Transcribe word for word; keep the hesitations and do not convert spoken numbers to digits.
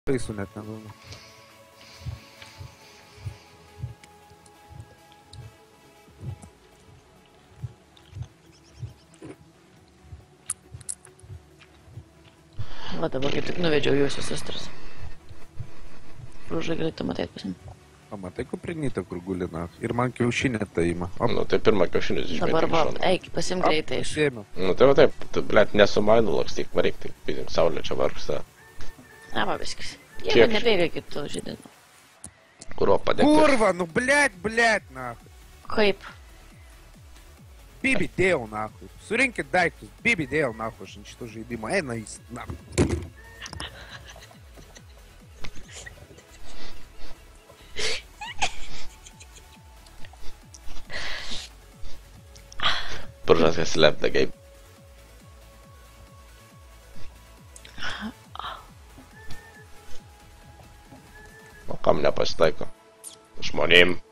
Paisų net negalvoju. Va dabar kaip tik nuvedžiau jūsų sestras. Rūžai galėtų matėti pasim. Pamatai kuprinytą, kur gulina. Ir man kiaušinė tai ima. Nu, tai pirmą kiaušinius išmėtė. Dabar va, eik, pasim greitai iš. Nu, tai va taip, tu, blėt, nesumainu lakstyk, varyk, tai pidink, saulė čia vargsta. Na, va, viskas. Jie Kiek man nebėga kitų žydinų. Kuro padėti. Kurva, nu blėt, blėt, nahui. Kaip? Bibi dėl, nahui. Surinkit daiktus, bibi dėl, nahui, aš ant šito žaidimo. Eina jis, nahui. Buržas, kas left the game. O kam nepasitaiko? Žmonėm.